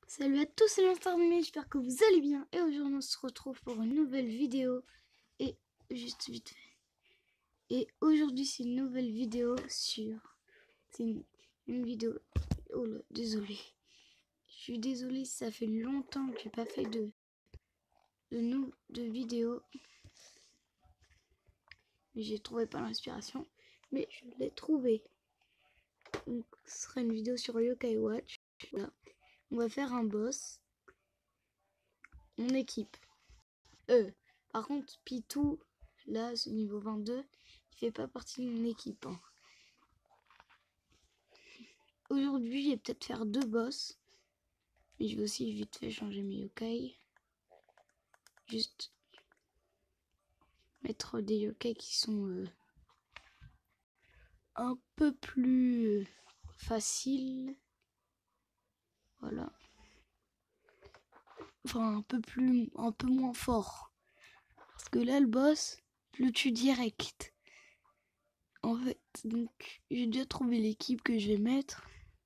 Salut à tous, c'est l'Instarmé, j'espère que vous allez bien. Et aujourd'hui on se retrouve pour une nouvelle vidéo. Et juste vite fait. Et aujourd'hui c'est une nouvelle vidéo sur... C'est une vidéo... Oh là, désolé. Je suis désolé, ça fait longtemps que j'ai pas fait de vidéo. Mais j'ai trouvé pas l'inspiration. Mais je l'ai trouvé. Donc ce sera une vidéo sur Yokai Watch. Voilà. On va faire un boss. Mon équipe. Par contre, Pitou, là, ce niveau 22, il fait pas partie de mon équipe. Hein. Aujourd'hui, je vais peut-être faire 2 boss. Mais je vais aussi vite fait changer mes yokai. Juste mettre des yokai qui sont un peu plus faciles. Voilà. Enfin, un peu moins fort. Parce que là, le boss, je le tue direct. En fait, donc, j'ai déjà trouvé l'équipe que je vais mettre.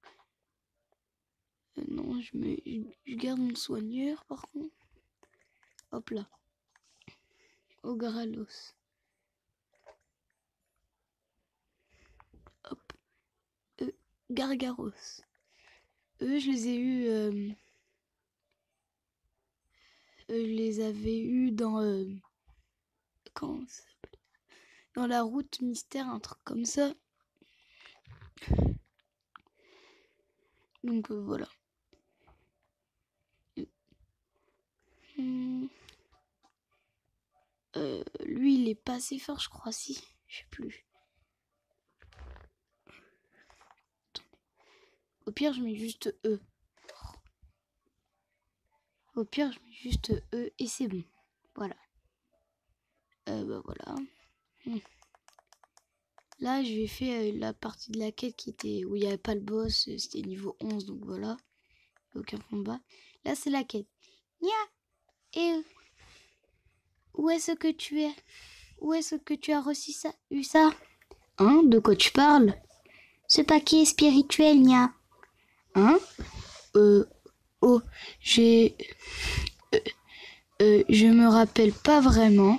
Non, je garde mon soigneur par contre. Hop là. Ogralos. Hop. Gargaros. Eux, je les ai eus. Je les avais eus dans. Comment ça s'appelle ? Dans la route mystère, un truc comme ça. Donc voilà. Lui, il est pas assez fort, je crois, si. Je sais plus. Au pire, je mets juste E. Au pire, je mets juste E et c'est bon. Voilà. Bah voilà. Là, j'ai fait la partie de la quête qui était où il n'y avait pas le boss. C'était niveau 11, donc voilà. Aucun combat. Là, c'est la quête. Nia. Et où est-ce que tu es? Où est-ce que tu as reçu ça? Eu ça? Hein? De quoi tu parles? Ce paquet est spirituel, Nia. Hein? Oh, j'ai... je me rappelle pas vraiment.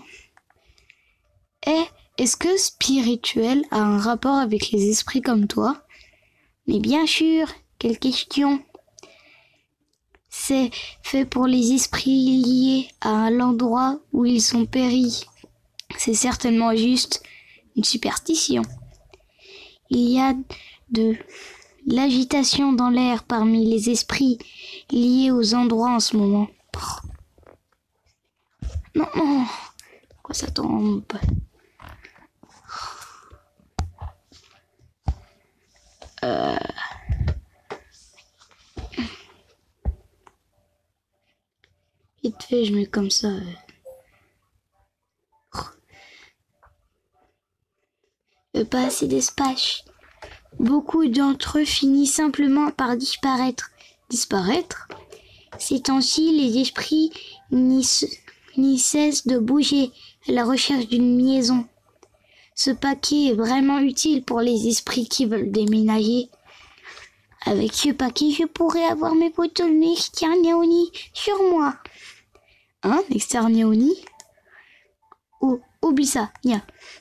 Est-ce que spirituel a un rapport avec les esprits comme toi? Mais bien sûr, quelle question! C'est fait pour les esprits liés à l'endroit où ils sont péris. C'est certainement juste une superstition. Il y a de l'agitation dans l'air parmi les esprits liés aux endroits en ce moment. Non, non. Pourquoi ça tombe? Vite fait, je mets comme ça. Pas assez d'espace. Beaucoup d'entre eux finissent simplement par disparaître. Disparaître? Ces temps-ci, les esprits n'y cessent de bouger à la recherche d'une liaison. Ce paquet est vraiment utile pour les esprits qui veulent déménager. Avec ce paquet, je pourrais avoir mes potos Nexterniaoni sur moi. Hein, Nexterniaoni? Oh, oublie ça, Nia.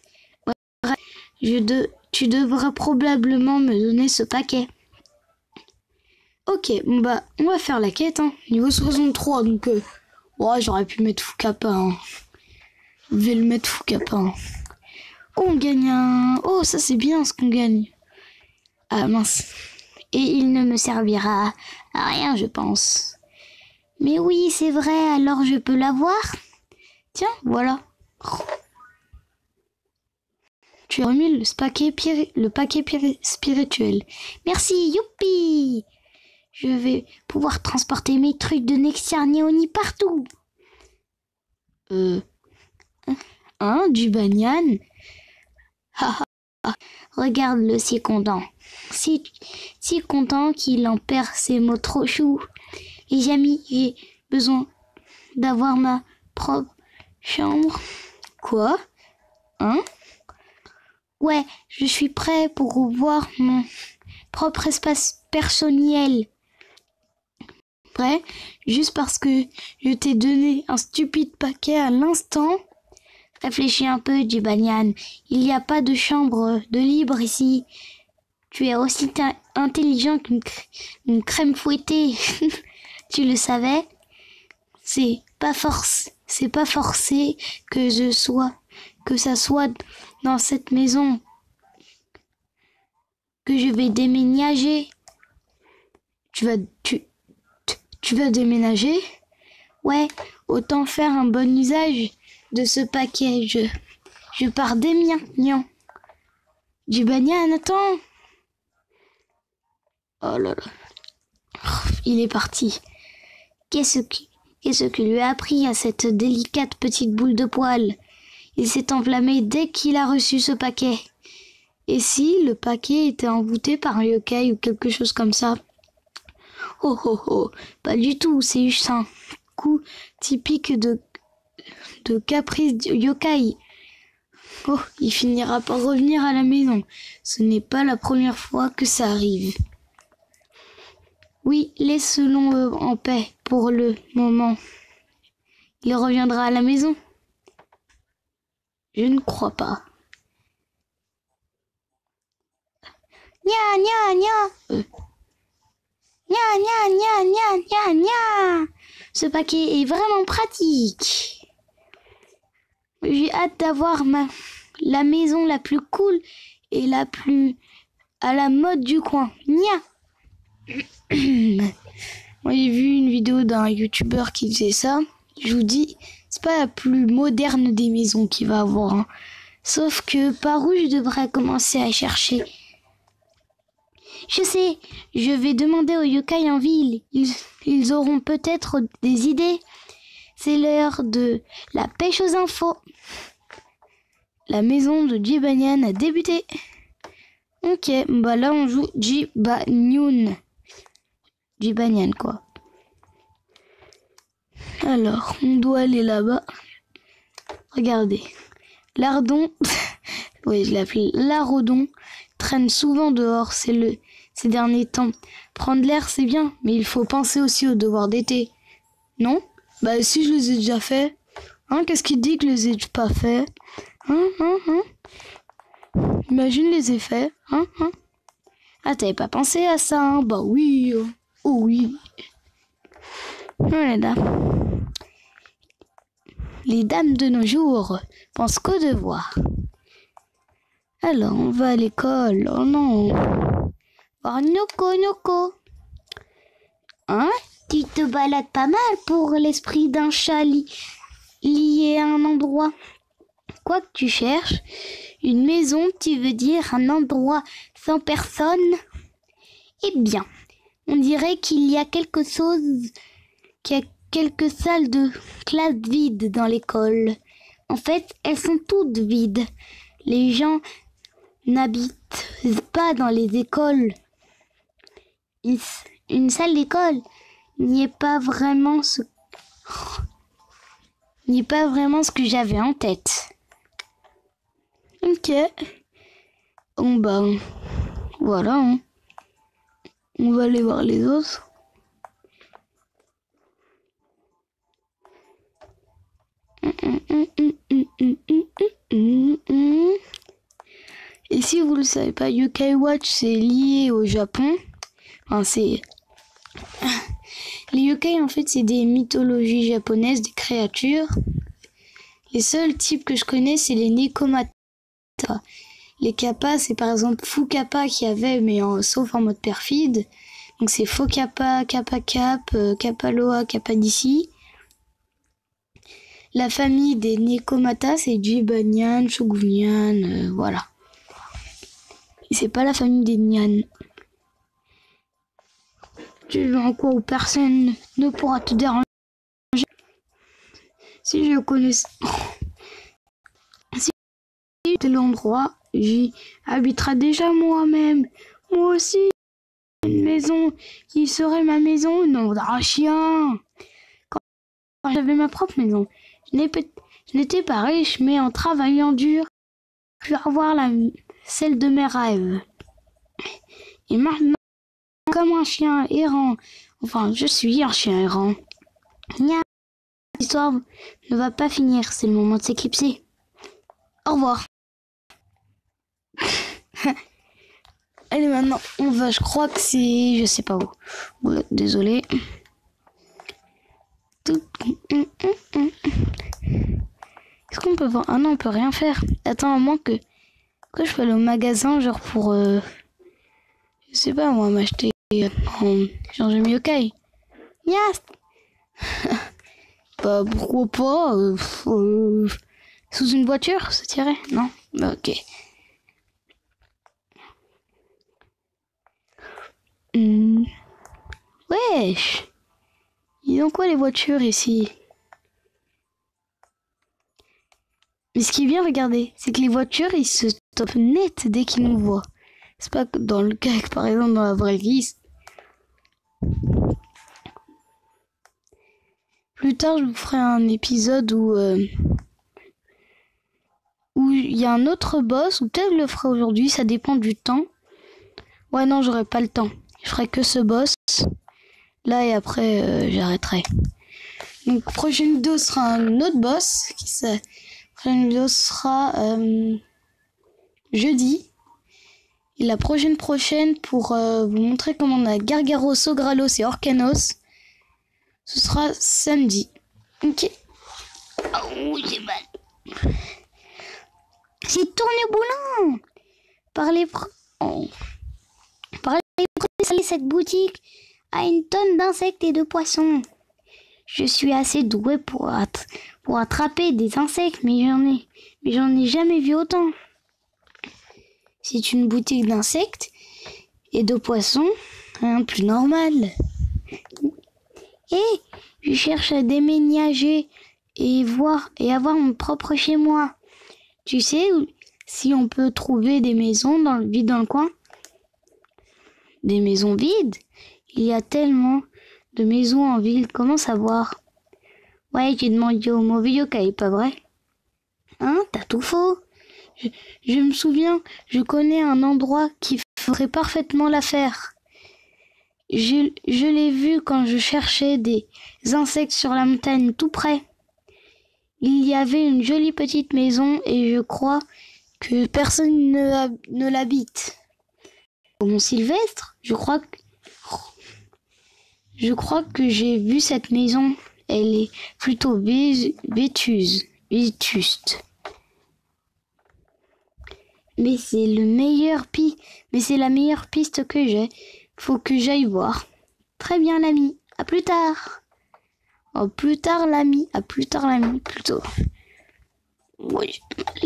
Tu devras probablement me donner ce paquet. Ok, bon bah, on va faire la quête, hein. Niveau 63, donc... ouais, j'aurais pu mettre Fukapa, hein. Je vais le mettre Fukapa, hein. Oh, on gagne un... Oh, ça c'est bien ce qu'on gagne. Ah, mince. Et il ne me servira à rien, je pense. Mais oui, c'est vrai, alors je peux l'avoir? Tiens, voilà. Tu as remis le paquet spirituel. Merci, youpi! Je vais pouvoir transporter mes trucs de Nexterniaoni partout. Hein, du banyan? Regarde-le, si content. Si content qu'il en perd ses mots trop choux. Et jamais j'ai besoin d'avoir ma propre chambre. Quoi? Hein? Ouais, je suis prêt pour voir mon propre espace personnel. exprès, juste parce que je t'ai donné un stupide paquet à l'instant. Réfléchis un peu, Jibanyan. Il n'y a pas de chambre de libre ici. Tu es aussi intelligent qu'une crème fouettée. Tu le savais? C'est pas forcé que ça soit dans cette maison que je vais déménager. Tu vas déménager? Ouais, autant faire un bon usage de ce paquet. Je pars dès maintenant. Jibanyan, attends. Oh là là. Il est parti. Qu'est-ce que lui a appris à cette délicate petite boule de poil? Il s'est enflammé dès qu'il a reçu ce paquet. Et si le paquet était envoûté par un yokai ou quelque chose comme ça? Oh oh oh, pas du tout, c'est juste un coup typique de caprice yokai. Oh, il finira par revenir à la maison. Ce n'est pas la première fois que ça arrive. Oui, laissons-le en paix pour le moment. Il reviendra à la maison? Je ne crois pas. Nya, nya, nya. Nya, nya, nya, nya, nya, nya. Ce paquet est vraiment pratique. J'ai hâte d'avoir la maison la plus cool et la plus à la mode du coin. Nya. Moi, j'ai vu une vidéo d'un youtubeur qui faisait ça. Je vous dis, c'est pas la plus moderne des maisons qu'il va avoir. Hein. Sauf que par où je devrais commencer à chercher? Je sais, je vais demander aux yokai en ville. Ils auront peut-être des idées. C'est l'heure de la pêche aux infos. La maison de Jibanyan a débuté. Ok, bah là on joue Jibanyan. Jibanyan quoi. Alors, on doit aller là-bas. Regardez. Lardon, oui, je l'appelle Larodon, traîne souvent dehors ces derniers temps. Prendre l'air, c'est bien, mais il faut penser aussi aux devoirs d'été. Non? Bah si, je les ai déjà faits. Hein, qu'est-ce qui dit que je les ai pas faits? Imagine les effets. Ah, t'avais pas pensé à ça, hein? Bah oui. Oh oui. Voilà. Les dames de nos jours pensent qu'aux devoirs. Alors, on va à l'école. Oh non. Oh, Noko. Hein? Tu te balades pas mal pour l'esprit d'un chat lié à un endroit. Quoi que tu cherches, une maison, tu veux dire un endroit sans personne? Eh bien, on dirait qu'il y a quelques salles de classe vides dans l'école. En fait, elles sont toutes vides. Les gens n'habitent pas dans les écoles. Une salle d'école n'y est pas vraiment ce que j'avais en tête. Ok. Bon bah voilà. Hein. On va aller voir les autres. Et si vous le savez pas, Yokai Watch c'est lié au Japon. Enfin, les yokai en fait c'est des mythologies japonaises, des créatures. Les seuls types que je connais c'est les Nekomata. Les kappa c'est par exemple Fukappa qui avait mais sauf en mode perfide. Donc c'est Fokappa, Kappa Cap, Kappa Loa, Kappa d'ici. La famille des Nekomata c'est Jibanyan, Shogunyan, voilà. Et c'est pas la famille des Nyan. Tu es en quoi où personne ne pourra te déranger. Si je connais... Si tel endroit, j'y habiterai déjà moi-même. Moi aussi. Une maison qui serait ma maison. Non, d'un chien. Quand j'avais ma propre maison, je n'étais pas riche, mais en travaillant dur, je vais avoir celle de mes rêves. Et maintenant, comme un chien errant. Enfin, je suis un chien errant. Nya. L'histoire ne va pas finir. C'est le moment de s'éclipser. Au revoir. Allez, maintenant, on va. Je crois que c'est... Je sais pas où. Ouais, désolé. Est-ce qu'on peut voir... Ah non, on peut rien faire. Attends, à moins que... Pourquoi je peux aller au magasin, genre pour... Je sais pas, moi, m'acheter... changer mes yokai. Yes. Bah, pourquoi pas sous une voiture, ça tirait? Non? Bah, ok. Wesh! Ils ont quoi les voitures ici? Mais ce qui est bien, regardez, c'est que les voitures, ils se stoppent net dès qu'ils nous voient. C'est pas que dans le cas que, par exemple, dans la vraie vie. Plus tard, je vous ferai un épisode où il y a un autre boss, ou peut-être je le ferai aujourd'hui, ça dépend du temps. Ouais, non, j'aurai pas le temps. Je ferai que ce boss. Là, et après, j'arrêterai. Donc, prochaine vidéo sera un autre boss. Prochaine vidéo sera jeudi. Et la prochaine pour vous montrer comment on a Gargaros, Ogralos et Orcanos. Ce sera samedi. Ok. Oh, j'ai mal. J'ai tourné au boulon. Par les cette boutique a une tonne d'insectes et de poissons. Je suis assez doué pour attraper des insectes, mais j'en ai jamais vu autant. C'est une boutique d'insectes et de poissons, rien de plus normal. Et je cherche à déménager et avoir mon propre chez moi. Tu sais si on peut trouver des maisons vides dans le coin? Des maisons vides? Il y a tellement de maisons en ville, comment savoir? Ouais, j'ai demandé au mauvais yokai, pas vrai? Hein, t'as tout faux. Je me souviens, je connais un endroit qui ferait parfaitement l'affaire. Je l'ai vu quand je cherchais des insectes sur la montagne tout près. Il y avait une jolie petite maison et je crois que personne ne l'habite. Au Mont Sylvestre, je crois que j'ai vu cette maison. Elle est plutôt vétuste. Mais c'est la meilleure piste que j'ai. Faut que j'aille voir. Très bien, l'ami. À plus tard. Oh, plus tard, l'ami. À plus tard, l'ami, plutôt. Oui.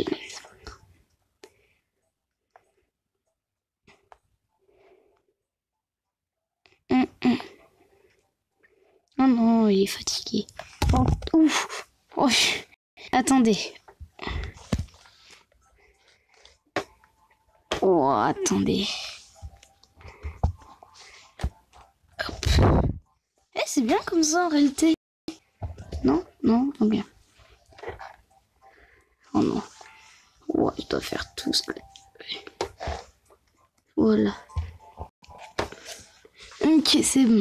Oh non, il est fatigué. Oh, ouf. Oh, attendez. Oh, attendez. Hop. C'est bien comme ça en réalité. Non, bien. Oh non. Ouais, je dois faire tout ça. Voilà. Ok, c'est bon.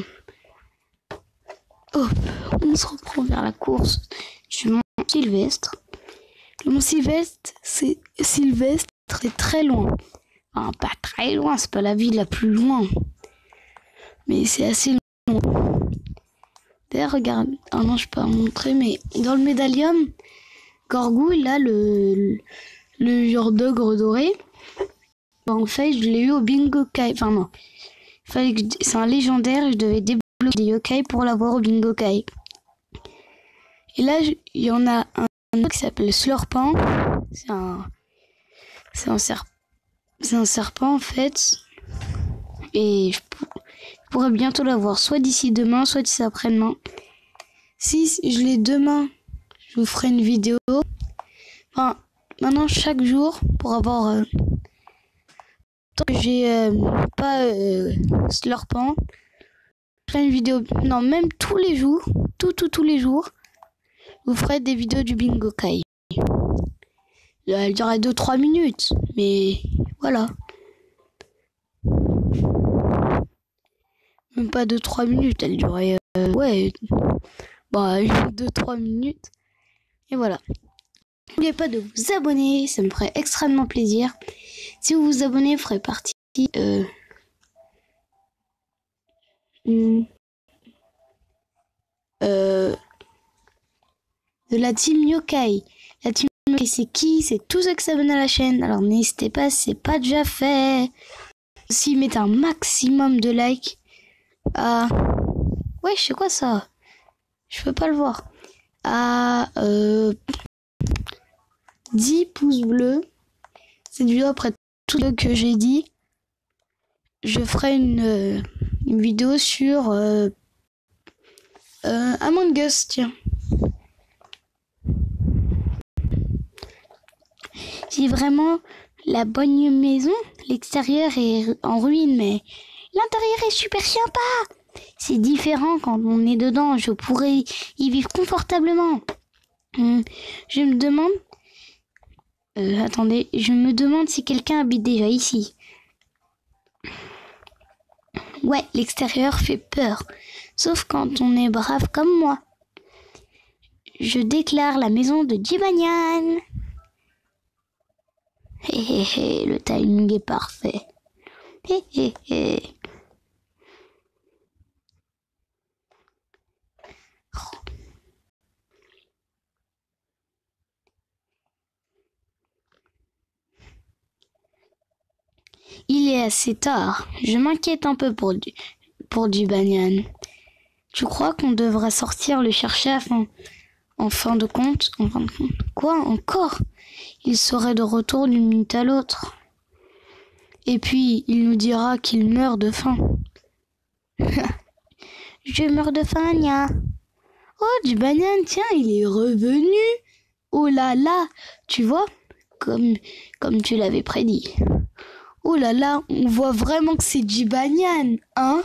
Hop, on se reprend vers la course du Mont Sylvestre. Le Mont Sylvestre, c'est très loin. Enfin, pas très loin, c'est pas la ville la plus loin. Mais c'est assez loin. D'ailleurs, regarde. Ah non, je peux pas montrer, mais dans le médaillum, Gorgou, il a le genre d'ogre doré. En fait, je l'ai eu au Bingo Kai. Enfin, non. C'est un légendaire et je devais débloquer des yokai pour l'avoir au Bingo Kai. Et là, il y en a un qui s'appelle Slurpant. C'est un serpent en fait. Et je pourrais bientôt l'avoir, soit d'ici demain, soit d'ici après-demain. Si je l'ai demain, je vous ferai une vidéo. Enfin, maintenant chaque jour, pour avoir... tant que j'ai pas Slurpant, je ferai une vidéo... Non, même tous les jours, tous les jours, je vous ferai des vidéos du Bingo Kai. Elle durerait 2-3 minutes, mais voilà. même pas 2-3 minutes, elle durait, ouais, bah 2-3 minutes. Et voilà. N'oubliez pas de vous abonner, ça me ferait extrêmement plaisir. Si vous vous abonnez, vous ferez partie de la team Yokai. La team Yokai, c'est qui? C'est tous ceux qui s'abonnent à la chaîne. Alors n'hésitez pas si c'est pas déjà fait. Si mettez un maximum de likes. Ouais, je sais quoi ça? Je peux pas le voir. 10 pouces bleus. Cette vidéo, après tout ce que j'ai dit, je ferai une vidéo sur Among Us, tiens. C'est vraiment la bonne maison. L'extérieur est en ruine, mais l'intérieur est super sympa. C'est différent quand on est dedans. Je pourrais y vivre confortablement. Je me demande... attendez, je me demande si quelqu'un habite déjà ici. Ouais, l'extérieur fait peur. Sauf quand on est brave comme moi. Je déclare la maison de Jibanyan. Hé hé hé, le timing est parfait. Hé hé hé. Il est assez tard. Je m'inquiète un peu pour Jibanyan. Tu crois qu'on devra sortir le chercher en fin de compte? Quoi encore? Il serait de retour d'une minute à l'autre. Et puis, il nous dira qu'il meurt de faim. Je meurs de faim, Nya. Oh, Jibanyan, tiens, il est revenu. Oh là là, tu vois, comme tu l'avais prédit. Oh là là, on voit vraiment que c'est Jibanyan, hein?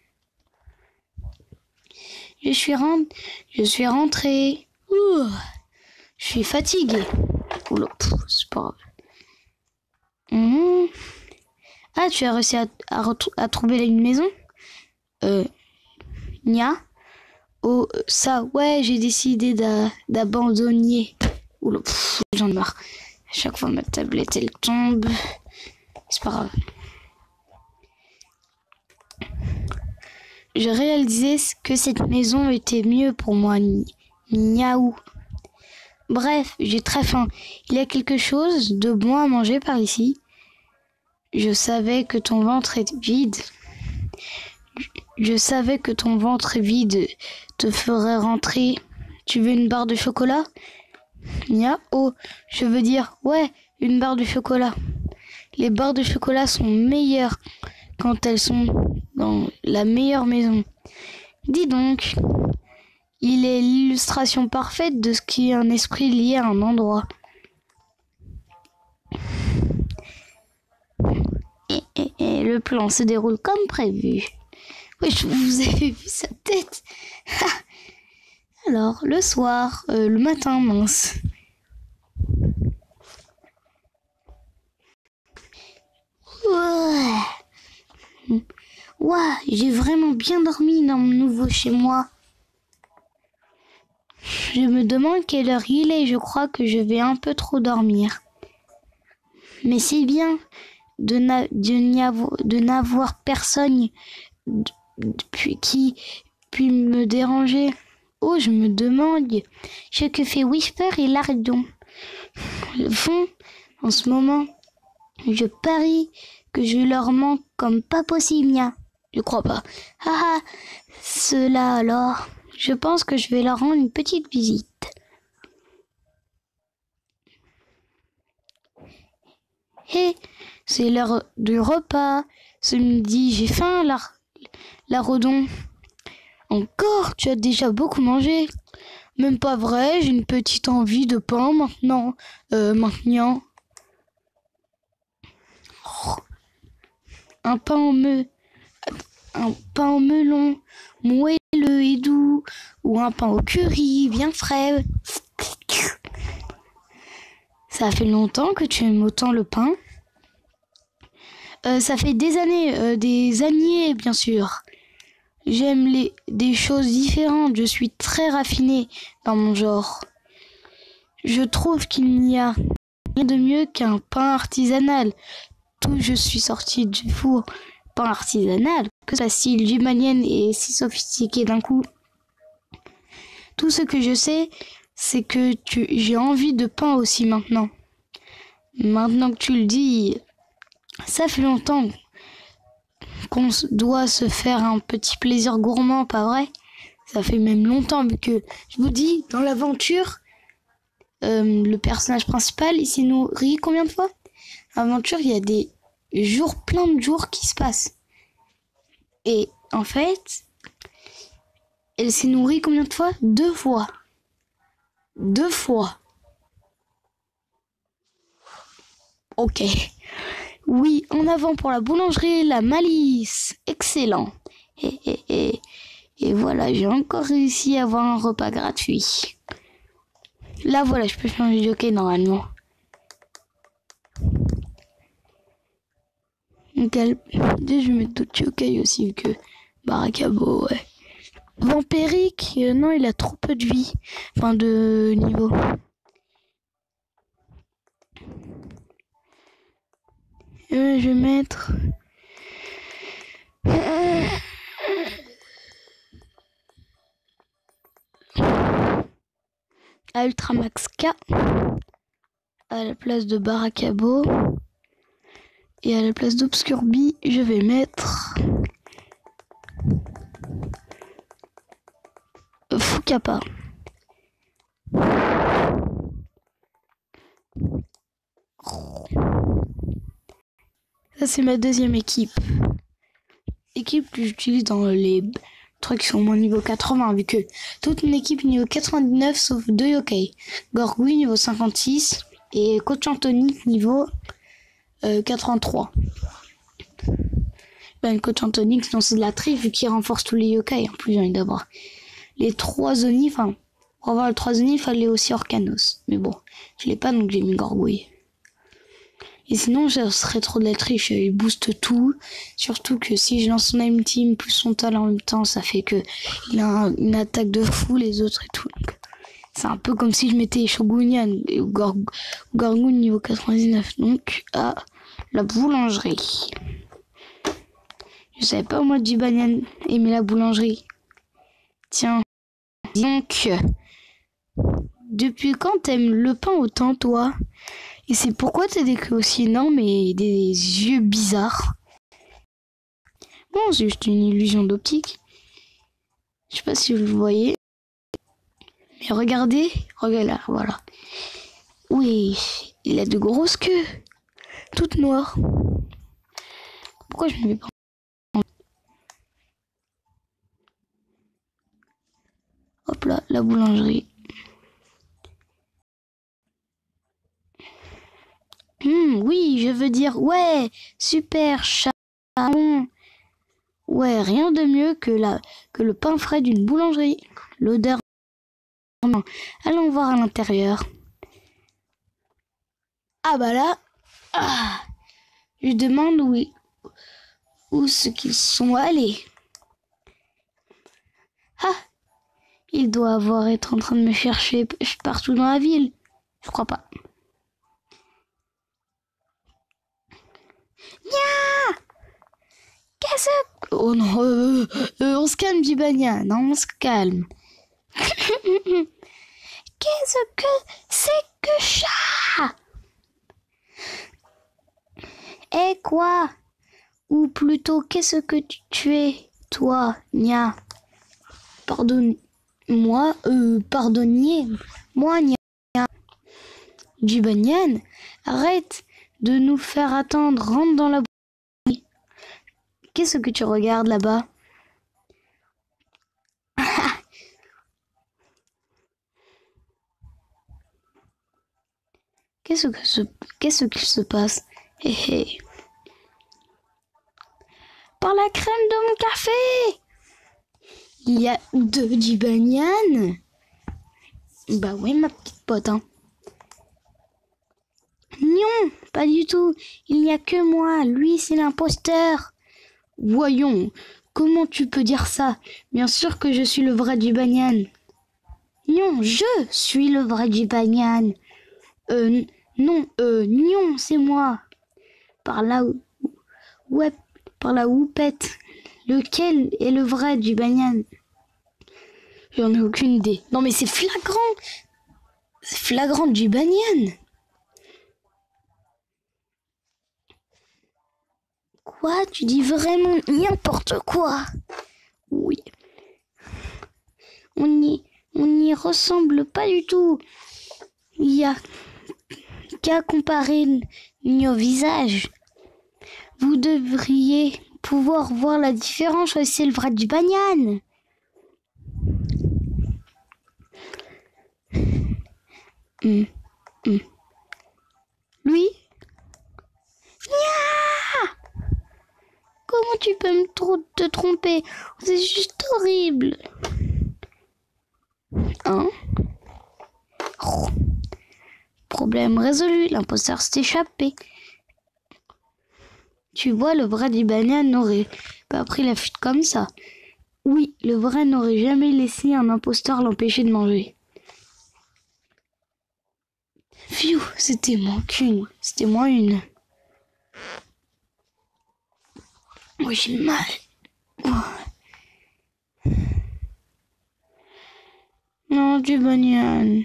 Je suis rentrée. Ouh, je suis fatiguée. Oula, c'est pas grave. Ah, tu as réussi à trouver une maison? Nya? Oh, ça, ouais, j'ai décidé d'abandonner. Oula, j'en ai marre. À chaque fois, ma tablette, elle tombe. C'est pas grave. Je réalisais que cette maison était mieux pour moi. Miaou. Bref, j'ai très faim. Il y a quelque chose de bon à manger par ici. Je savais que ton ventre est vide. Je savais que ton ventre vide te ferait rentrer. Tu veux une barre de chocolat? Nya, oh, je veux dire, ouais, une barre de chocolat. Les barres de chocolat sont meilleures quand elles sont dans la meilleure maison. Dis donc, il est l'illustration parfaite de ce qu'est un esprit lié à un endroit. Et le plan se déroule comme prévu. Oui, vous avez vu sa tête. Alors, le soir, le matin, mince. Ouah, j'ai vraiment bien dormi dans mon nouveau chez moi. Je me demande quelle heure il est, je crois que je vais un peu trop dormir. Mais c'est bien de n'avoir personne qui puis me déranger. Oh, je me demande ce que fait Whisper et Lardon. Le fond, en ce moment, je parie que je leur manque comme pas possible, Nya. Je crois pas. Ah, cela alors. Je pense que je vais leur rendre une petite visite. Hé, c'est l'heure du repas. Ce midi, j'ai faim, la Redon. Encore? Tu as déjà beaucoup mangé? Même pas vrai, j'ai une petite envie de pain maintenant. Maintenant. Oh. Un pain en melon, moelleux et doux, ou un pain au curry, bien frais. Ça fait longtemps que tu aimes autant le pain. Ça fait des années, bien sûr. J'aime des choses différentes. Je suis très raffinée dans mon genre. Je trouve qu'il n'y a rien de mieux qu'un pain artisanal. Tout je suis sortie du four. Pain artisanal, que ça style jumalienne et si sophistiqué d'un coup. Tout ce que je sais, c'est que j'ai envie de pain aussi maintenant. Maintenant que tu le dis, ça fait longtemps qu'on doit se faire un petit plaisir gourmand, pas vrai? Ça fait même longtemps, vu que, je vous dis, dans l'aventure, le personnage principal, il s'est nourri combien de fois? L'aventure, il y a des jours, plein de jours qui se passent. Et en fait, elle s'est nourrie combien de fois? 2 fois. 2 fois. Ok. Oui, en avant pour la boulangerie, la malice. Excellent. Et voilà, j'ai encore réussi à avoir un repas gratuit. Là, voilà, je peux changer de jockey normalement. Donc, je vais mettre d'autres jockeys aussi, vu que Barakabo, ouais. Vampirique, non, il a trop peu de vie. Enfin, de niveau. Je vais mettre... à Ultramax K. À la place de Barakabo. Et à la place d'Obscurbi, je vais mettre... Fukapa. Ça, c'est ma deuxième équipe. Équipe que j'utilise dans les trucs qui sont au moins niveau 80, vu que toute mon équipe est niveau 99 sauf 2 yokai. Gorgui niveau 56 et Coach Anthony niveau 83. Ben, Coach Anthony, sinon c'est de la triche vu qu'il renforce tous les yokai. En plus, j'ai envie d'avoir les 3 Oni. Enfin, pour avoir le 3 Oni, il fallait aussi Orcanos. Mais bon, je l'ai pas donc j'ai mis Gorgui. Et sinon, ça serait trop de la triche. Il booste tout. Surtout que si je lance son aim team plus son talent en même temps, ça fait que il a une attaque de fou les autres et tout. Donc, c'est un peu comme si je mettais Shogunian et Gorgun niveau 99. Donc, à la boulangerie. Je savais pas moi du Banyan aimer la boulangerie. Tiens. Donc, depuis quand t'aimes le pain autant, toi? Et c'est pourquoi t'as des queues aussi énormes et des yeux bizarres. Bon, c'est juste une illusion d'optique. Je sais pas si vous le voyez. Mais regardez là, voilà. Oui, il a de grosses queues. Toutes noires. Pourquoi je ne mets pas? Hop là, la boulangerie. Oui, je veux dire, ouais, super charon. Ouais, rien de mieux que le pain frais d'une boulangerie. L'odeur. Allons voir à l'intérieur. Ah bah là, je demande où ce qu'ils sont allés. Ah, il doit être en train de me chercher partout dans la ville. Je crois pas. Nya! Qu'est-ce que... Oh non, on se calme, Jibania. Non, on se calme. Qu'est-ce que c'est que chat? Eh quoi? Ou plutôt, qu'est-ce que tu es, toi, Nya? Pardonne-moi, pardonnier. Moi, Nya. Jibanian, arrête de nous faire attendre. Rentre dans la boutique. Qu'est-ce que tu regardes là-bas? Qu'est-ce qui se passe? Hé hé. Par la crème de mon café! Il y a 2 Jibanian? Bah oui, ma petite pote, hein. Non, pas du tout. Il n'y a que moi. Lui, c'est l'imposteur. Voyons, Comment tu peux dire ça? Bien sûr que je suis le vrai Jibanyan. Non, je suis le vrai Jibanyan. Non, non, c'est moi. Par là, ouais, par la houppette. Lequel est le vrai Jibanyan? J'en ai aucune idée. Non mais c'est flagrant. C'est flagrant Jibanyan. Quoi? Tu dis vraiment n'importe quoi? Oui. On n'y ressemble pas du tout. Il y a qu'à comparer nos visages. Vous devriez pouvoir voir la différence. C'est le vrai Jibanyan. Lui? Comment tu peux te tromper? C'est juste horrible. Hein? Oh. Problème résolu, l'imposteur s'est échappé. Tu vois, le vrai Jibanyan n'aurait pas pris la fuite comme ça. Oui, le vrai n'aurait jamais laissé un imposteur l'empêcher de manger. Phew, c'était moins qu'une. C'était moins une. Moi j'ai mal. Oh. Non, Jibanyan.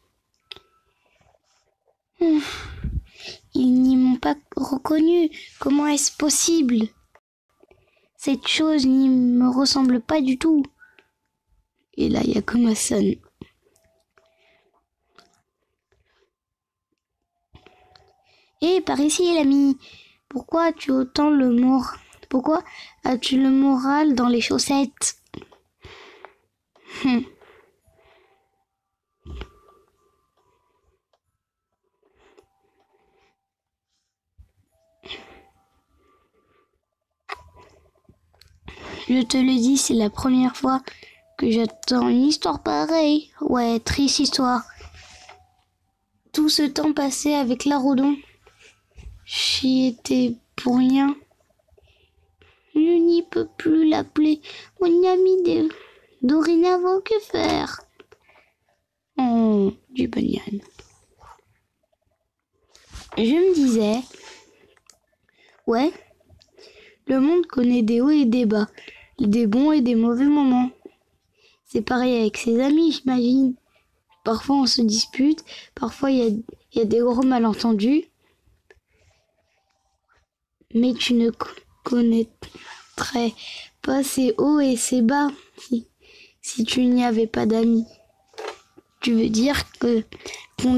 Ils n'y m'ont pas reconnu. Comment est-ce possible? Cette chose n'y me ressemble pas du tout. Et là, il y a Komasan. Hé, par ici, l'ami. Pourquoi as-tu Pourquoi as-tu le moral dans les chaussettes? Je te le dis, c'est la première fois que j'entends une histoire pareille. Ouais, triste histoire. Tout ce temps passé avec Larodon, j'y étais pour rien. Je n'y peux plus l'appeler mon ami dorénavant. Que faire? Oh, Jibanyan. Je me disais, ouais, le monde connaît des hauts et des bas, des bons et des mauvais moments. C'est pareil avec ses amis, j'imagine. Parfois on se dispute, parfois il y a des gros malentendus. Mais tu ne connaîtrais pas ses hauts et ses bas si tu n'y avais pas d'amis. Tu veux dire qu'on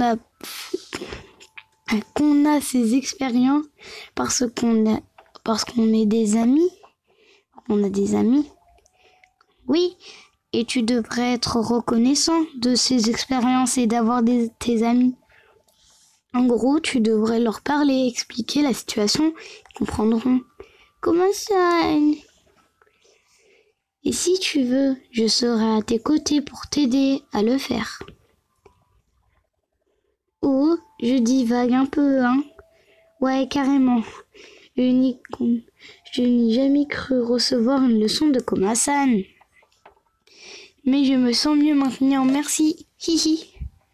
a ces expériences parce qu'on est des amis? On a des amis? Oui, et tu devrais être reconnaissant de ces expériences et d'avoir tes amis. En gros, tu devrais leur parler, expliquer la situation, ils comprendront. Comment ça? Et si tu veux, je serai à tes côtés pour t'aider à le faire. Oh, je divague un peu, hein? Ouais, carrément. Je n'ai jamais cru recevoir une leçon de Komasan. Mais je me sens mieux maintenant, merci. Hihi.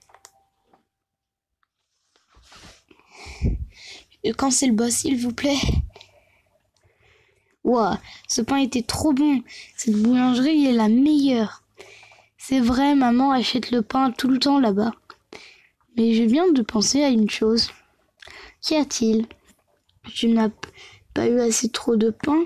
Quand c'est le boss, s'il vous plaît. Ouah, ce pain était trop bon. Cette boulangerie est la meilleure. C'est vrai, maman achète le pain tout le temps là-bas. Mais je viens de penser à une chose. Qu'y a-t-il? Tu n'as pas eu assez trop de pain?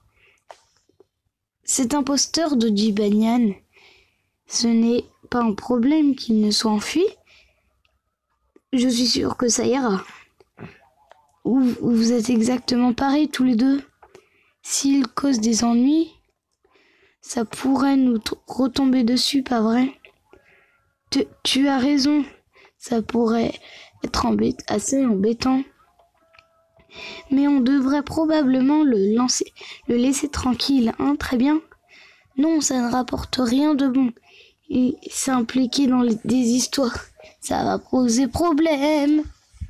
Cet imposteur de Jibanyan, ce n'est pas un problème qu'il ne soit enfui. Je suis sûre que ça ira. Ou vous êtes exactement pareils tous les deux. S'il cause des ennuis, ça pourrait nous retomber dessus, pas vrai? Tu as raison, ça pourrait être assez embêtant. Mais on devrait probablement le laisser tranquille, hein, très bien? Non, ça ne rapporte rien de bon. Il s'est impliqué dans des histoires. Ça va poser problème.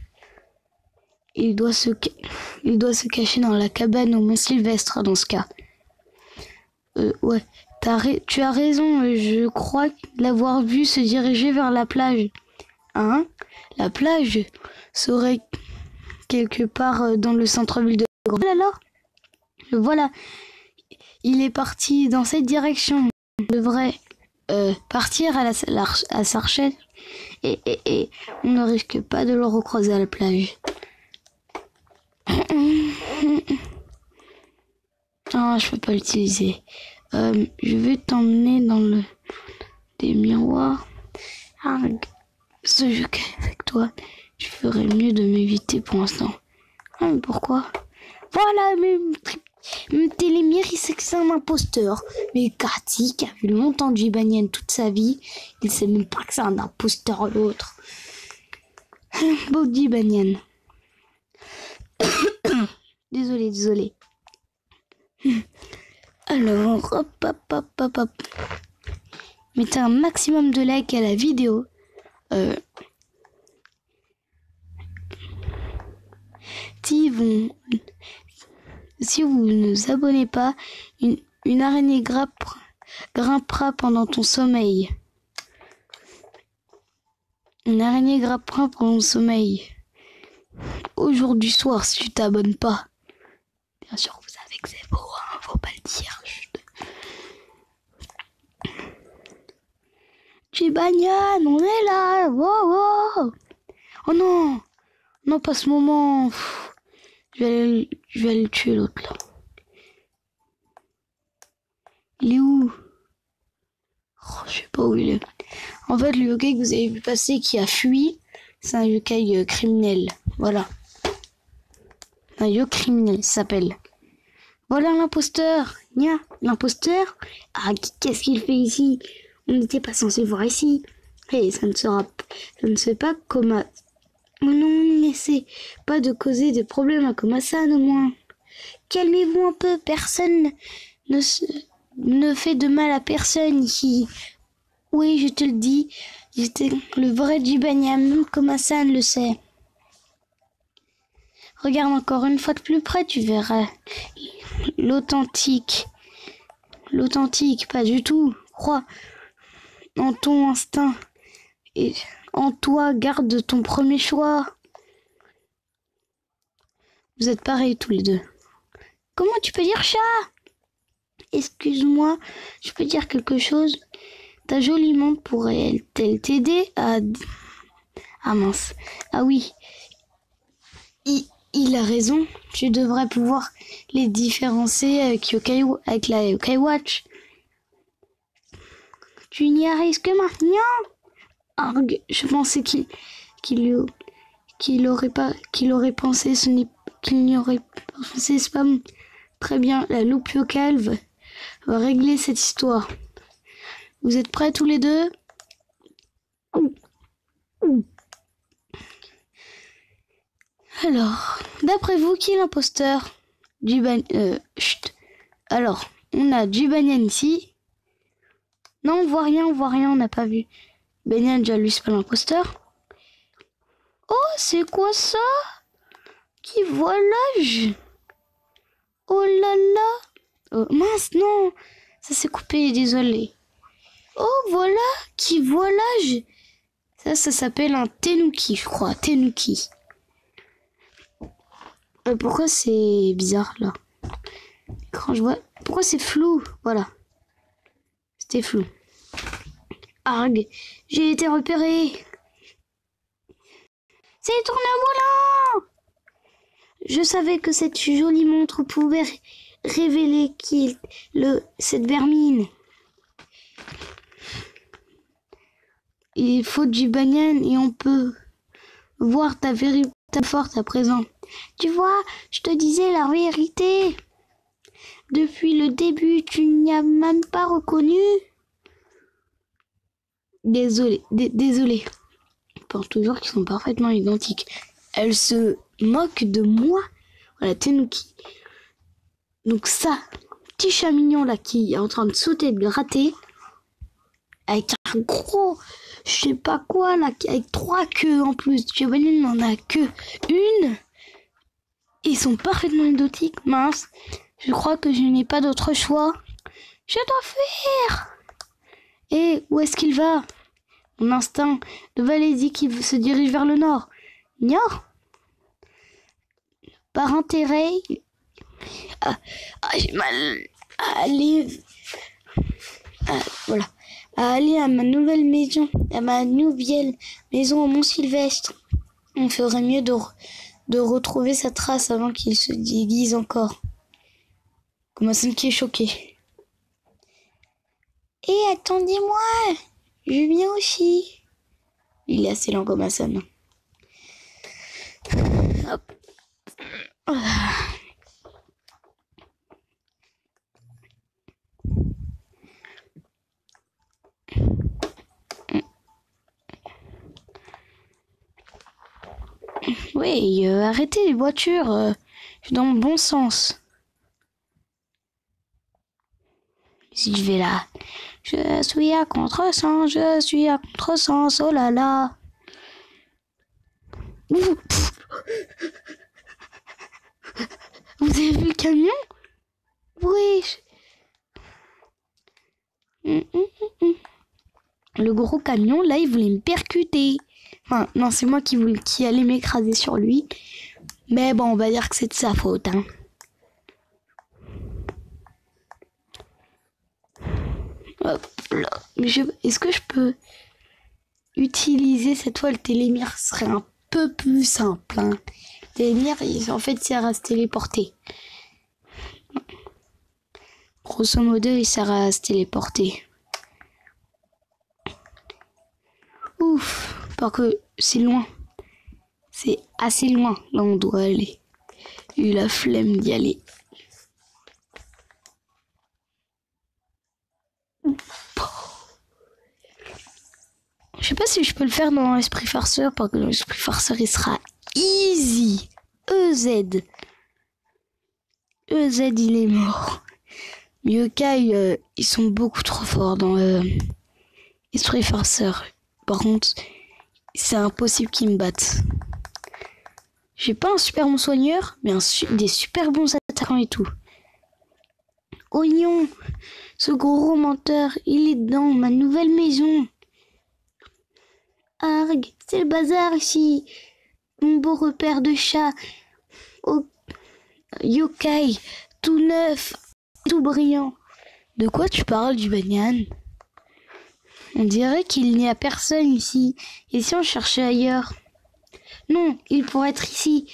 Il doit se cacher dans la cabane au Mont Sylvestre dans ce cas. Ouais, tu as raison, je crois l'avoir vu se diriger vers la plage. Hein? La plage serait quelque part dans le centre-ville de Grenoble alors? Voilà, il est parti dans cette direction. On devrait partir à sa recherche et on ne risque pas de le recroiser à la plage. Ah, je peux pas l'utiliser. Je vais t'emmener dans des miroirs. Ah, ce jeu avec toi, je ferais mieux de m'éviter pour l'instant. Ah, mais pourquoi? Voilà, mais Télémire, il sait que c'est un imposteur. Mais Cathy, qui a vu longtemps Jibanyan toute sa vie, il sait même pas que c'est un imposteur l'autre. Beau Jibanyan. Désolé. Alors, hop. Mettez un maximum de likes à la vidéo. Si vous ne vous abonnez pas, une araignée grimpera pendant ton sommeil. Une araignée grimpera pendant ton sommeil. Aujourd'hui soir, si tu t'abonnes pas. Bien sûr, vous savez que c'est beau, hein, faut pas le dire. Jibanyan, on est là. Wow. Oh non, pas ce moment. Je vais aller le tuer l'autre là. Il est où? Oh, je sais pas où il est. En fait, le yokai que vous avez vu passer qui a fui, c'est un yokai criminel. Voilà. Un yokai criminel s'appelle. Voilà l'imposteur. Nia, l'imposteur. Ah, qu'est-ce qu'il fait ici? On n'était pas censé voir ici. Hey, ça ne se fait pas comme... Oh non, n'essaie pas de causer des problèmes à Koma-san au moins. Calmez-vous un peu, personne ne fait de mal à personne ici. Oui, je te le dis, j'étais le vrai Jibanyan, même Koma-san le sait. Regarde encore une fois de plus près, tu verras. L'authentique, pas du tout. Crois en ton instinct et en toi, garde ton premier choix. Vous êtes pareils tous les deux. Comment tu peux dire chat? Excuse-moi, je peux dire quelque chose? Ta jolie montre pourrait-elle t'aider à... Ah mince. Ah oui. Il a raison. Tu devrais pouvoir les différencier avec la Yokai Watch. Tu n'y arrives que maintenant? Arg, je pensais qu'il aurait pensé qu'il n'y aurait pas pensé. C'est pas bon. Très bien, la loupe yokai va régler cette histoire. Vous êtes prêts tous les deux? Alors, d'après vous, qui est l'imposteur? Alors, on a Jibanyan ici. Non, on voit rien, on n'a pas vu. Banyan, déjà lui, c'est pas l'imposteur. Oh, c'est quoi ça? Qui voilà-je? Oh là là! Oh, mince, non! Ça s'est coupé, désolé. Oh, voilà! Qui voilà-je? Ça s'appelle un Tenuki, je crois. Tenuki. Pourquoi c'est bizarre, là? Quand je vois... Pourquoi c'est flou? Voilà. C'était flou. Arg! J'ai été repéré! C'est tourne-volant! Je savais que cette jolie montre pouvait révéler cette vermine. Il faut Jibanyan et on peut voir ta véritable force à présent. Tu vois, je te disais la vérité. Depuis le début, tu n'y as même pas reconnu. Désolé. Je pense toujours qu'ils sont parfaitement identiques. Elle se moque de moi. Voilà, Tenuki. Donc ça, petit chat mignon là qui est en train de sauter, de gratter. Avec un gros, je sais pas quoi là, avec 3 queues en plus. Giovanni n'en a que une. Ils sont parfaitement identiques. Mince, je crois que je n'ai pas d'autre choix. Je dois fuir. Et où est-ce qu'il va? Mon instinct de valet dit qu'il se dirige vers le nord. Nord? Par intérêt... j'ai mal à aller... voilà. À aller à ma nouvelle maison, à ma nouvelle maison au Mont-Sylvestre. On ferait mieux de retrouver sa trace avant qu'il se déguise encore. Komasan qui est choqué. Et attendez-moi, je viens aussi. Il est assez lent, Komasan. Hop. Oui, arrêtez les voitures. Je suis dans le bon sens. Si je vais là, je suis à contresens, je suis à contresens, oh là là. Ouh. Vous avez vu le camion? Oui. Le gros camion, là, il voulait me percuter. Enfin, non, c'est moi qui allais m'écraser sur lui. Mais bon, on va dire que c'est de sa faute, hein. Hop là. Mais est-ce que je peux utiliser cette fois le télémire? Ce serait un peu plus simple, hein. Le télémire, en fait, sert à se téléporter. Grosso modo, il sert à se téléporter. Ouf, parce que c'est loin. C'est assez loin, là on doit aller. J'ai eu la flemme d'y aller. Je sais pas si je peux le faire dans l'esprit farceur, parce que l'esprit farceur il sera easy. EZ, il est mort. Yokai, ils sont beaucoup trop forts dans l'esprit farceur. Par contre, c'est impossible qu'ils me battent. J'ai pas un super bon soigneur, mais des super bons attaquants et tout. Oignon, ce gros menteur, il est dans ma nouvelle maison. Arg, c'est le bazar ici. Mon beau repère de chat. Oh, yokai, tout neuf, tout brillant. De quoi tu parles, du banyan? On dirait qu'il n'y a personne ici. Et si on cherchait ailleurs? Non, il pourrait être ici.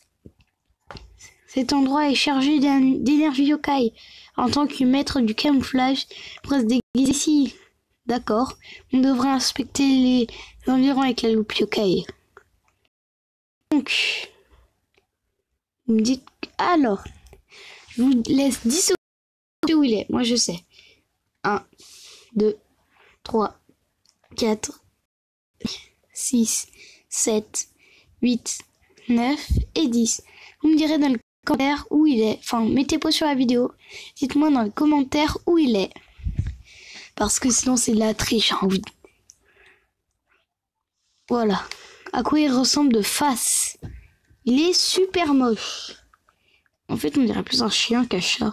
Cet endroit est chargé d'énergie yokai. En tant que maître du camouflage, on pourrait se déguiser ici. D'accord. On devrait inspecter les environs avec la loupe yokai. Donc, vous me dites... Alors, je vous laisse 10 secondes où il est. Moi, je sais. 1, 2, 3, 4, 6, 7, 8, 9 et 10. Vous me direz dans le commentaire où il est. Enfin, mettez pause sur la vidéo. Dites-moi dans les commentaires où il est. Parce que sinon, c'est de la triche. Hein, oui. Voilà. À quoi il ressemble de face. Il est super moche. En fait, on dirait plus un chien qu'un chat.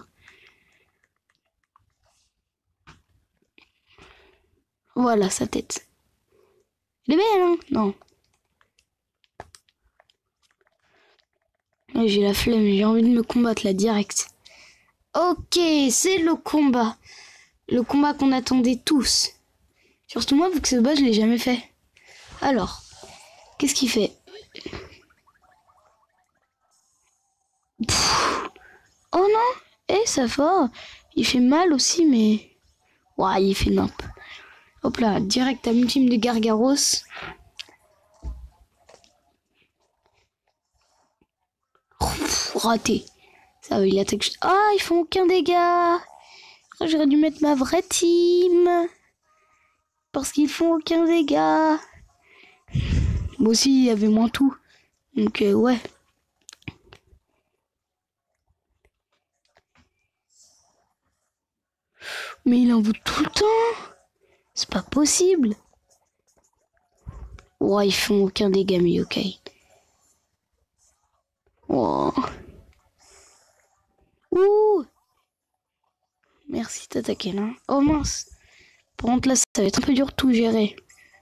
Voilà sa tête. Elle est belle, hein? Non. J'ai la flemme, j'ai envie de me combattre là, direct. Ok, c'est le combat. Le combat qu'on attendait tous. Surtout moi, vu que ce boss, je l'ai jamais fait. Alors, qu'est-ce qu'il fait? Pfff. Oh non! Eh, ça va. Il fait mal aussi, mais... Ouais, il fait nimp. Hop là, direct à ultime de Gargaros. Raté. Ça va, il attaque... Ah, ils font aucun dégât. J'aurais dû mettre ma vraie team. Parce qu'ils font aucun dégât. Moi aussi, il y avait moins tout. Donc, ouais. Mais il en veut tout le temps. C'est pas possible. Ouais, ils font aucun dégât, mais ok. Oh. Ouh. Merci, t'attaquer là. Oh mince. Par contre, là, ça va être un peu dur de tout gérer.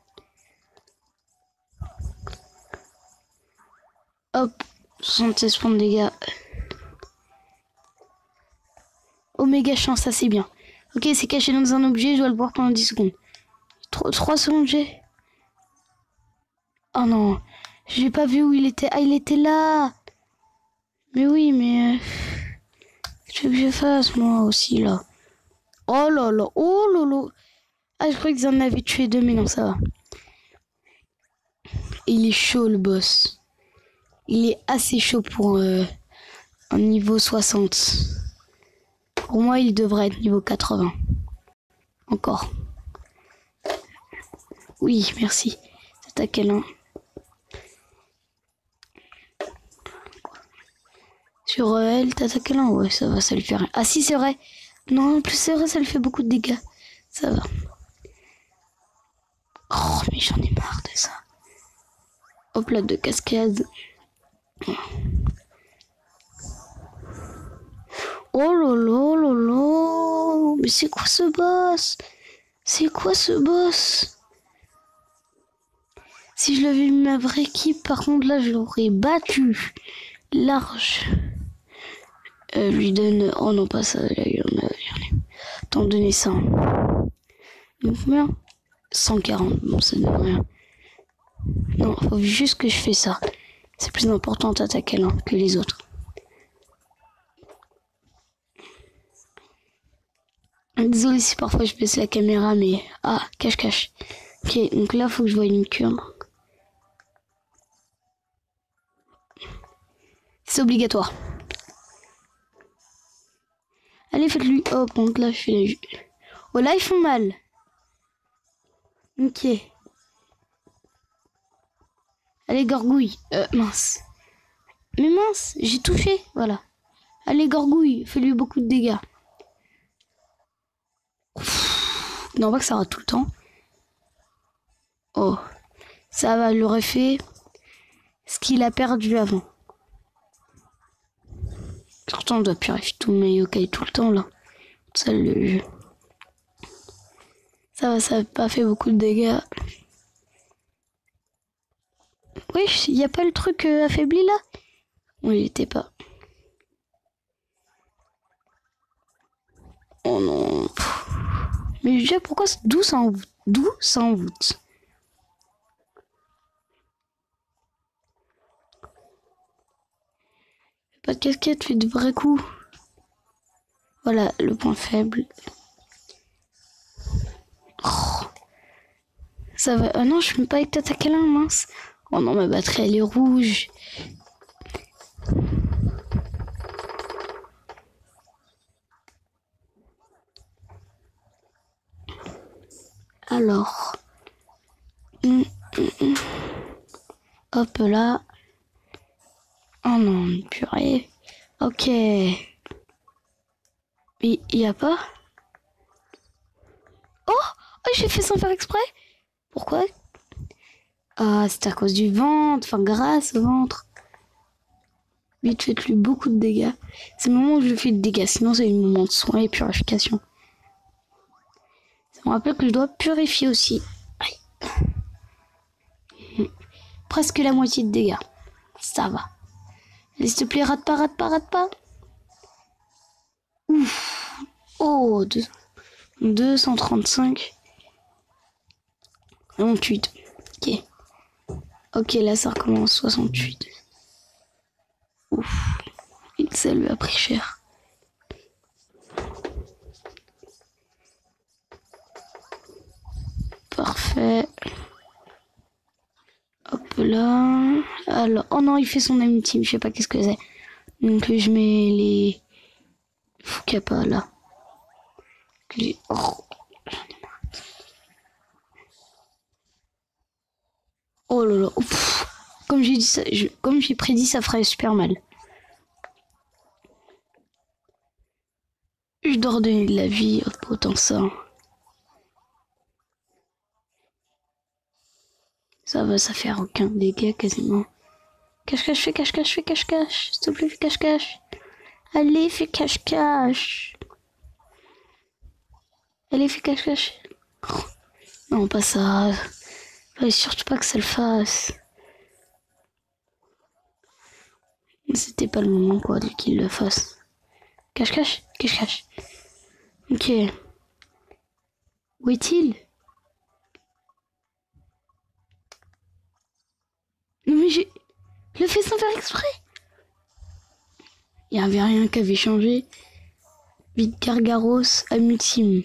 Hop. 76 points de dégâts. Oméga chance, ça c'est bien. Ok, c'est caché dans un objet, je dois le voir pendant 10 secondes. 3 secondes, j'ai. Oh non. J'ai pas vu où il était. Ah, il était là. Mais oui, mais... Qu'est-ce que je fasse, moi aussi, là? Oh là là. Oh là là. Ah, je croyais qu'ils en avaient tué 2, mais non, ça va. Il est chaud, le boss. Il est assez chaud pour un niveau 60. Pour moi, il devrait être niveau 80. Encore. Oui, merci. C'est à quel an? Sur elle, t'attaques là? Ouais, ça va, ça lui fait rien. Ah si, c'est vrai. Non, en plus, c'est vrai, ça lui fait beaucoup de dégâts. Ça va. Oh, mais j'en ai marre de ça. Hop là, de cascade. Oh là là là là. Mais c'est quoi ce boss? C'est quoi ce boss? Si je l'avais mis ma vraie équipe, par contre, là, je l'aurais battu. Large. Lui donne... Oh non, pas ça. Attends, donnez ça. Donc combien? 140. Bon, ça donne rien. Non, faut juste que je fais ça. C'est plus important d'attaquer l'un que les autres. Désolé si parfois je baisse la caméra, mais... Ah, cache-cache. Ok, donc là, faut que je voie une cure. C'est obligatoire. Allez, faites-lui. Oh, contre là, je fais les... Oh, là, ils font mal. Ok. Allez, gorgouille. Mince. Mais mince, j'ai touché. Voilà. Allez, gorgouille. Fais-lui beaucoup de dégâts. Non, pas que ça rate tout le temps. Oh. Ça va, il aurait fait ce qu'il a perdu avant. Pourtant, on doit purifier tout mes yokai tout le temps, là. Ça, le jeu. Ça va, ça n'a pas fait beaucoup de dégâts. Oui, il n'y a pas le truc affaibli, là? Oui, il était pas. Oh non. Mais déjà, pourquoi d'où ça envoûte? D'où ça envoûte? Pas de casquette, fait de vrais coups. Voilà, le point faible. Oh. Ça va. Ah non, je peux pas avec t'attaquer là, mince. Oh non, ma batterie, elle est rouge. Alors. Hop là. Oh non, purée. Ok. Mais il y a pas. Oh, j'ai fait sans faire exprès. Pourquoi? Ah, c'est à cause du ventre. Enfin, grâce au ventre. Vite, faites-lui beaucoup de dégâts. C'est le moment où je fais de dégâts. Sinon, c'est le moment de soin et purification. Ça me rappelle que je dois purifier aussi. Aïe. Presque la moitié de dégâts. Ça va. Allez, s'il te plaît, rate pas, rate pas, rate pas. Ouf. Oh, 235. 28. Ok. Ok, là, ça recommence. 68. Ouf. Et ça lui a pris cher. Parfait. Hop là. Alors, oh non, il fait son ultime. Je sais pas qu'est-ce que c'est. Donc, je mets les Fukapa là. Oh. Oh là là. Ouf. Comme j'ai dit ça, comme j'ai prédit, ça ferait super mal. Je dois redonner de la vie, autant ça. Ça va, ça faire aucun dégât quasiment. Cache-cache, fais cache-cache, fais cache-cache. S'il te plaît, fais cache-cache. Allez, fais cache-cache. Allez, fais cache-cache. Non, pas ça. Fallait surtout pas que ça le fasse. C'était pas le moment, quoi, qu'il le fasse. Cache-cache, cache-cache. Ok. Où est-il? Non mais j'ai... Je l'ai fait sans faire exprès. Il y avait rien qui avait changé. Vite Gargaros à Mutim.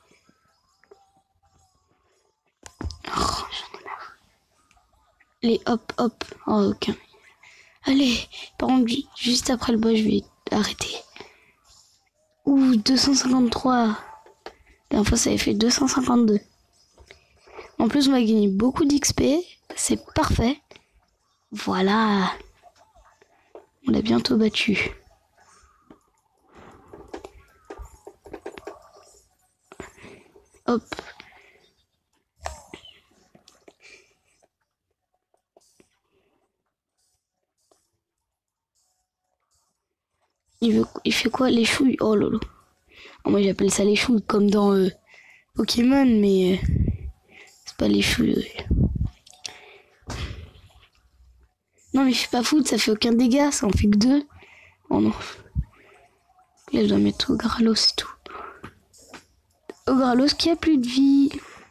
Oh, j'en ai marre. Allez, hop, hop. Oh, ok. Allez, par contre, juste après le boss, je vais arrêter. Ouh, 253. La dernière fois, ça avait fait 252. En plus, on va gagner beaucoup d'XP. C'est parfait. Voilà. On l'a bientôt battu. Hop. Il fait quoi? Les chouilles? Oh lolo. Oh, moi j'appelle ça les chouilles comme dans Pokémon, mais c'est pas les chouilles. Non mais je suis pas foot, ça fait aucun dégât, ça en fait que 2. Oh non. Là je dois mettre au Gralos et tout. Au Gralos qui a plus de vie.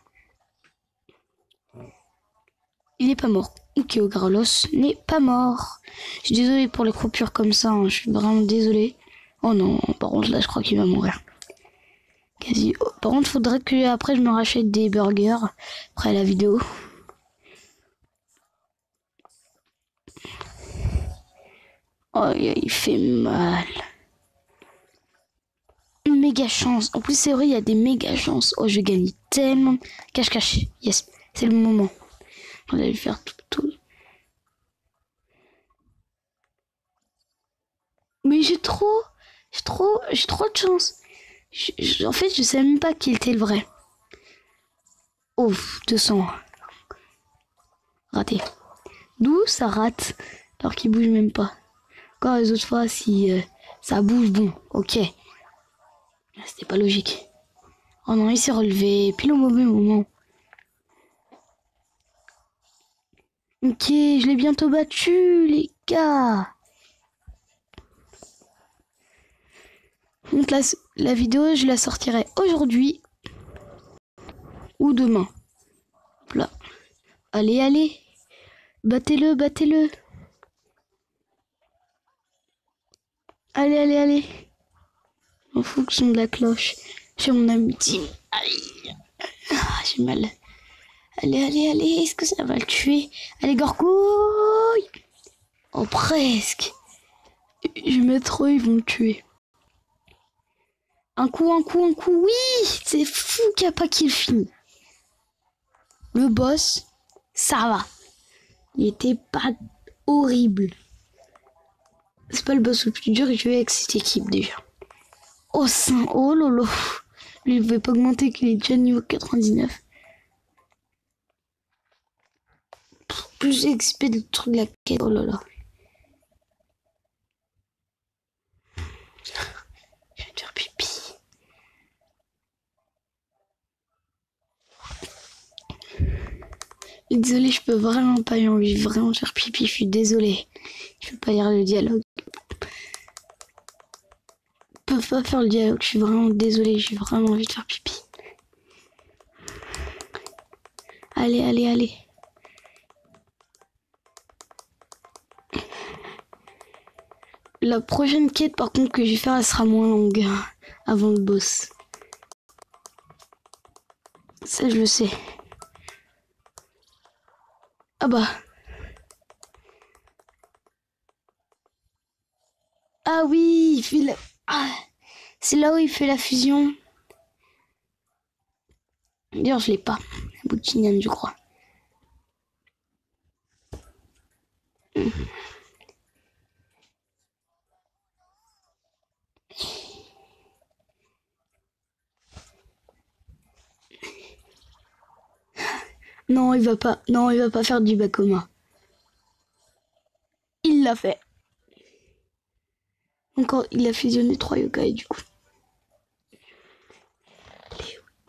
Il est pas mort. Ok, au Gralos n'est pas mort. Je suis désolée pour les coupures comme ça, hein. Je suis vraiment désolée. Oh non, par contre là je crois qu'il va mourir. Quasi. Oh, par contre faudrait que après je me rachète des burgers après la vidéo. Oh il fait mal. Une méga chance. En plus c'est vrai il y a des méga chances. Oh je gagne tellement. Cache-cache. Yes, c'est le moment. On va lui faire tout. Mais j'ai trop de chance. En fait, je savais même pas qui était le vrai. Oh, 200. Raté. D'où ça rate alors qu'il bouge même pas. Encore les autres fois, si ça bouge, bon, ok. C'était pas logique. Oh non, il s'est relevé pile au mauvais moment. Ok, je l'ai bientôt battu, les gars. Donc la vidéo, je la sortirai aujourd'hui ou demain. Là. Allez, allez. Battez-le, battez-le. Allez, allez, allez. En fonction de la cloche. J'ai mon ami Tim. Aïe. Ah, j'ai mal. Allez, allez, allez. Est-ce que ça va le tuer? Allez, Gorgouille. Oh, presque. Je mets trop, ils vont me tuer. Un coup, un coup, un coup. Oui, c'est fou qu'il n'y a pas qu'il finit. Le boss, ça va. Il était pas horrible. C'est pas le boss le plus dur que je vais avec cette équipe déjà. Oh, oh lolo. Lui, il ne pouvait pas augmenter qu'il est déjà niveau 99. Plus XP de truc de la quête. Oh là là. Je vais te faire pipi. Désolée, je peux vraiment pas, j'ai envie vraiment de faire pipi, je suis désolée. Je peux pas lire le dialogue. Je peux pas faire le dialogue, je suis vraiment désolée, j'ai vraiment envie de faire pipi. Allez, allez, allez. La prochaine quête, par contre, que je vais faire, elle sera moins longue avant le boss. Ça, je le sais. Ah bah. Ah oui, il fait la... Ah, c'est là où il fait la fusion. D'ailleurs, je l'ai pas. Boutinian, je crois. Non, il va pas. Non, il va pas faire du Bakoma. Il l'a fait. Encore, il a fusionné 3 yokai du coup.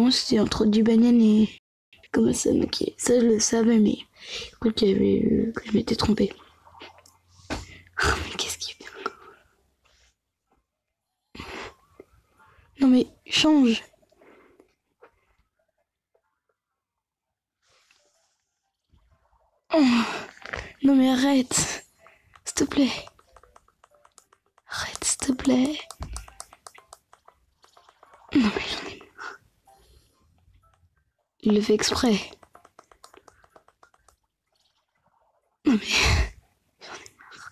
Apparemment, c'était entre du banane et comme ça. Ok, ça je le savais, mais je crois qu'il y avait que je m'étais trompé. Oh, mais qu'est-ce qu'il fait? Non mais change. Oh, non mais arrête. S'il te plaît. Arrête, s'il te plaît. Non mais j'en ai marre. Il le fait exprès. Non mais j'en ai marre.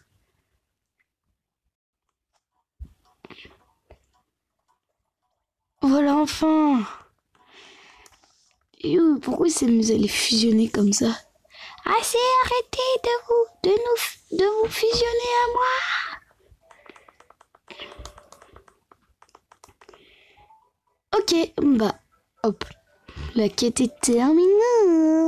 Voilà enfin. Et pourquoi ces musées les fusionner comme ça? Assez, arrêtez de vous fusionner à moi. Ok, bah, hop. La quête est terminée.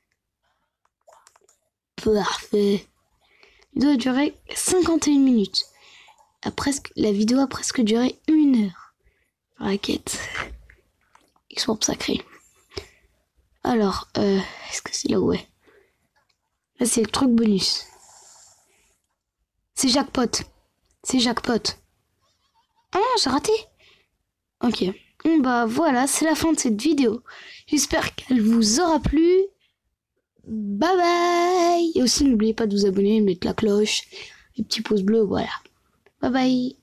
Parfait. Il doit durer 51 minutes. La vidéo a presque duré 1 heure. La quête. Export sacré. Alors, est-ce que c'est là où est? Là, c'est le truc bonus. C'est jackpot. C'est jackpot. Ah non, j'ai raté. Ok. Bon, bah voilà, c'est la fin de cette vidéo. J'espère qu'elle vous aura plu. Bye bye. Et aussi, n'oubliez pas de vous abonner, mettre la cloche, les petits pouces bleus, voilà. Bye bye.